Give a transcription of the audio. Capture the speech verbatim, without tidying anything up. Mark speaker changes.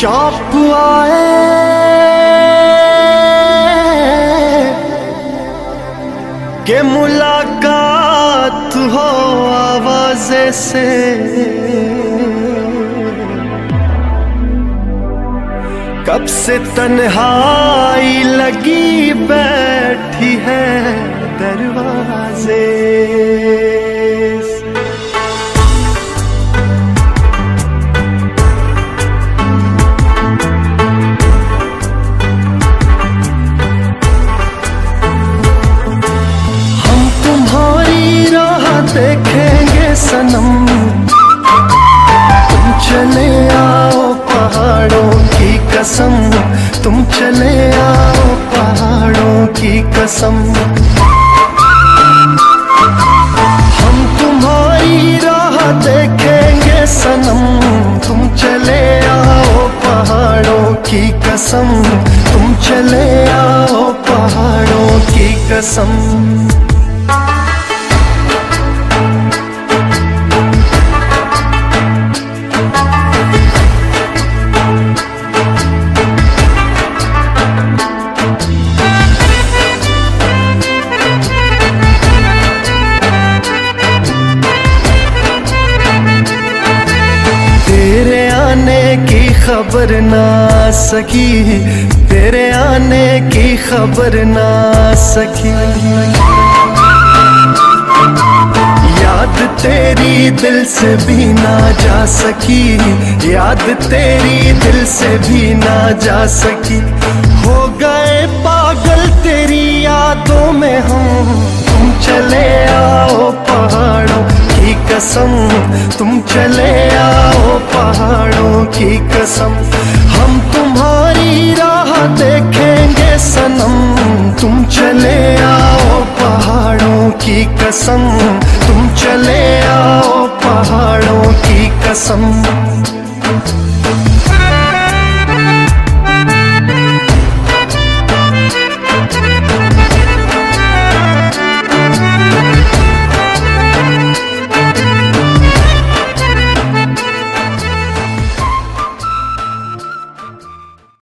Speaker 1: शौक आए कि मुलाकात हो आवाज़े से, कब से तन्हाई लगी बैठी है दरवाजे से। हम तुम्हारी राह देखेंगे सनम, तुम चले आओ पहाड़ों की कसम, तुम चले आओ पहाड़ों की कसम। हम तुम्हारी राह देखेंगे सनम, तुम चले आओ पहाड़ों की कसम, तुम चले आओ पहाड़ों की कसम। तेरे आने की खबर ना सकी, तेरे आने की खबर ना सकी। याद तेरी दिल से भी ना जा सकी, याद तेरी दिल से भी ना जा सकी। हो गए पागल तेरी यादों में हम, तुम चले आओ पहाड़ों की कसम, तुम चले आओ पहाड़ों की कसम। हम तुम्हारी राह देखेंगे सनम, तुम चले आओ पहाड़ों की कसम, तुम चले आओ पहाड़ों की कसम।